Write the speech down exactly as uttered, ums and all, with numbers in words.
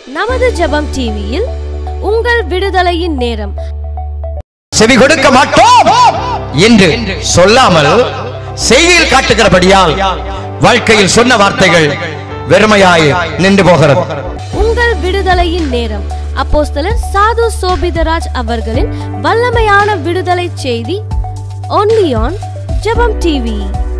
நமது ஜெபம் டிவியில் உங்கள் விடுதலையின் நேரம். செவி கொடுக்க மாட்டோம் என்று சொல்லாமல் செய்தியில் காட்டுகிறபடியால் வாழ்க்கையில் சொன்ன வார்த்தைகள் வெறுமையாய் நின்று போகிறது. உங்கள் விடுதலையின் நேரம். அப்போஸ்தலர் சாது சோபிதராஜ் அவர்களின் வல்லமையான விடுதலை செய்தி only on ஜெபம் டிவி.